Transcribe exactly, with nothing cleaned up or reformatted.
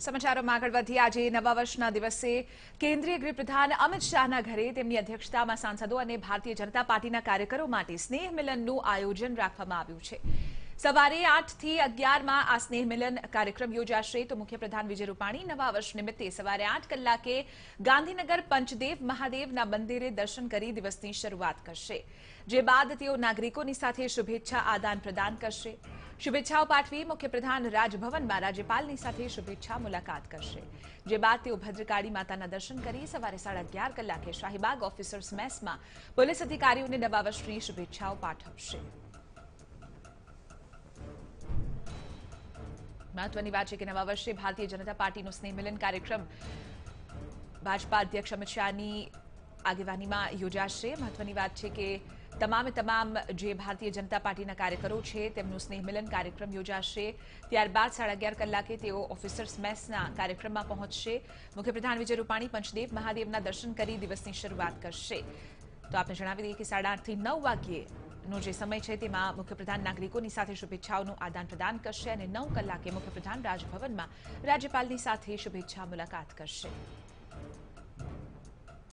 સમાચારોમાં આગળ વધી આજે નવા વર્ષના દિવસે કેન્દ્રીય ગૃહપ્રધાન અમિત શાહના ઘરે તેમની અધ્યક્ષતામાં સાંસદો અને ભારતીય જનતા પાર્ટીના કાર્યકરો માટે સ્નેહ મિલનનું આયોજન રાખવામાં આવ્યું છે। સવારે આઠ થી અગિયાર માં આ સ્નેહ મિલન કાર્યક્રમ યોજાશે તો મુખ્યપ્રધાન વિજય રૂપાણી નવા વર્ષ નિમિત્તે સવારે આઠ કલાકે ગાંધીનગર પંચદેવ મહાદેવના મંદિરે દર્શન કરી દિવસની શરૂઆત કરશે, જે બાદ તેઓ નાગરિકોની સાથે શુભેચ્છા આદાન પ્રદાન કરશે। શુભેચ્છાઓ પાઠવી મુખ્યપ્રધાન રાજભવનમાં રાજ્યપાલની સાથે શુભેચ્છા મુલાકાત કરશે, જે બાદ તેઓ ભદ્રકાળી માતાના દર્શન કરી સવારે સાડા અગિયાર કલાકે શાહીબાગ ઓફિસર્સ મેસમાં પોલીસ અધિકારીઓને નવા વર્ષની શુભેચ્છાઓ પાઠવશે। महत्वनी बात है कि नवा वर्षे भारतीय जनता पार्टी नो स्नेह मिलन कार्यक्रम भाजपा अध्यक्ष अमित शाह की आगेवानी में योजाशे। महत्वनी बात है कि तमामे तमाम जे भारतीय जनता पार्टी कार्यकरो है तेमनो स्नेह मिलन कार्यक्रम योजाशे। त्यारबाद साढ़ा अगियार कलाके तेओ ऑफिसर्स मेसना कार्यक्रम में पहुंचशे। मुख्यप्रधान विजय रूपाणी पंचदेव महादेवना दर्शन करी दिवसनी शुरुआत करशे। तो आपने जणावी दीए कि साढ़ा आठ थी नौ वाग्ये नो जे समय है तेमां मुख्यप्रधान नागरिकोनी साथे शुभेच्छाओनुं आदान प्रदान करशे अने नौ कलाके मुख्यप्रधान राजभवनमां राज्यपालनी साथे शुभेच्छा मुलाकात करशे।